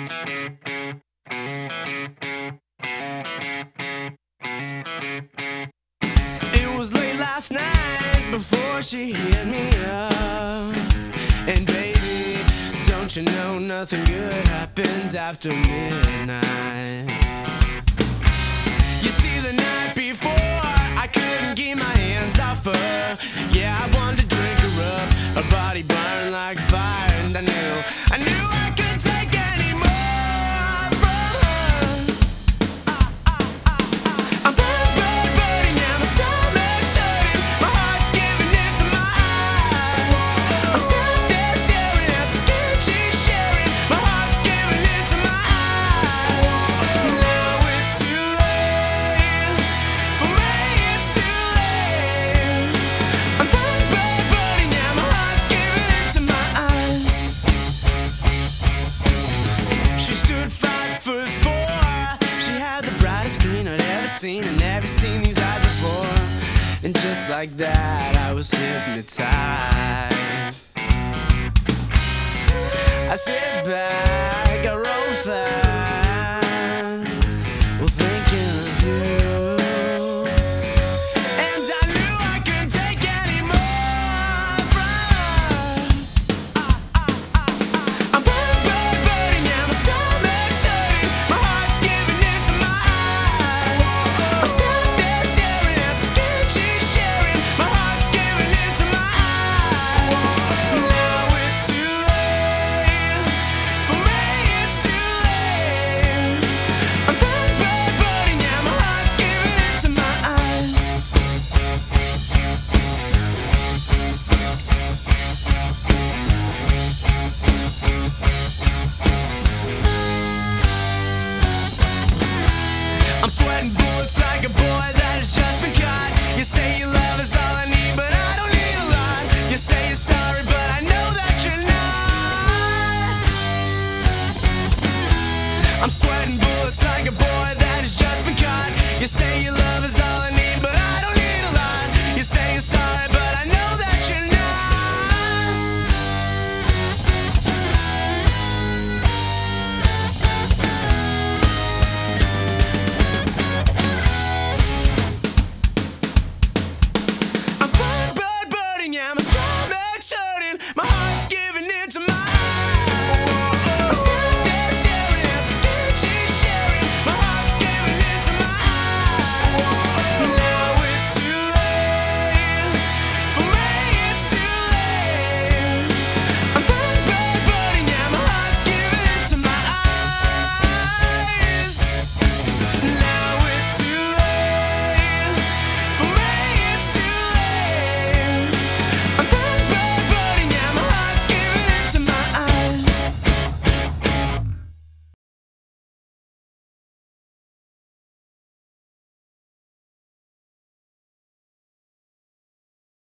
It was late last night before she hit me up. And baby, don't you know nothing good happens after midnight? You see, the night before I couldn't keep my hands off her. Yeah, I wanted to drink her up. Her body burned like fire, and I knew I couldn't take any more from her. I'm burning, now my stomach's turning, my heart's giving in to my eyes. I'm still staring at the skin she's sharing, my heart's giving in to my eyes. Now it's too late, for me it's too late. I'm burning, now my heart's giving in to my eyes. She stood 5'4", she had the brightest green I'd ever seen, and never seen these eyes before. And just like that, I was hypnotized. I sit back, I roll fast, well, thinking of you. And I knew I couldn't take any more from her. I'm burning, now my stomach's turning, my heart's giving in to my eyes. I'm still staring at the skin she's sharing, my heart's giving in to my eyes. Now it's too late, for me it's too late. I'm burning, now my heart's giving in to my eyes. I'm sweating bullets like a boy that has just been caught. You say your love is all I need, but I don't need a lot. You say you're sorry, but I know that you're not. I'm sweating bullets like a boy that has just been caught. You say your